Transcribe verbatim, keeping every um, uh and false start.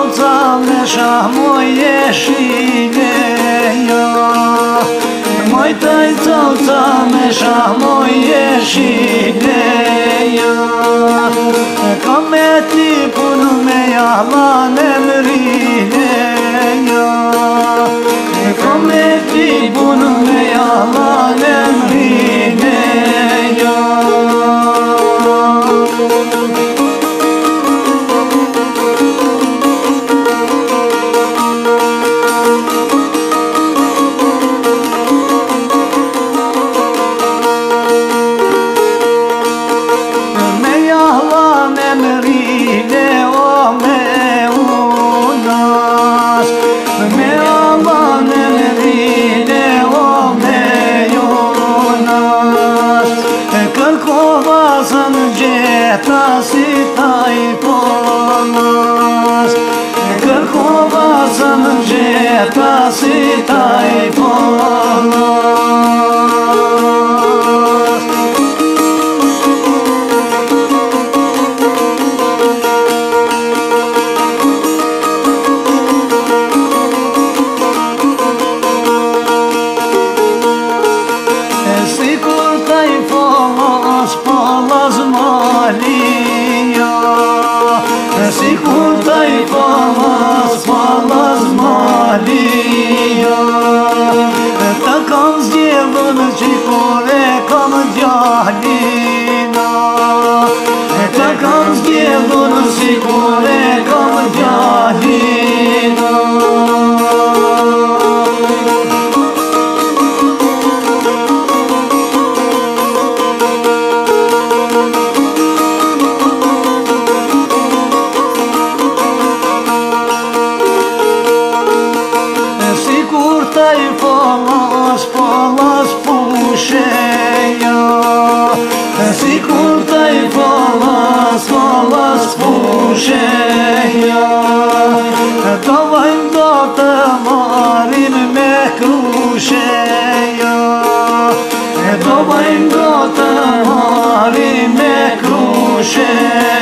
coca me moje šineja. Moj taj coca me moje šineja. Kome ti punu me jala ne mrineja. Kome ti punu me jala ne mrineja. Gjeta si taj ponos, Kërkova zëm gjeta si taj ponos. Sikur taj ponos, ponos Malija, sikur taj ponos, ponos Malija. Ta kam zdjevën qikore kam djalina, ta kam zdjevën qikore kam djalina. Taj ponos, ponos pusheja. Sikur taj ponos, ponos pusheja. Do vajmë do të marim me krusheja. Do vajmë do të marim me krusheja.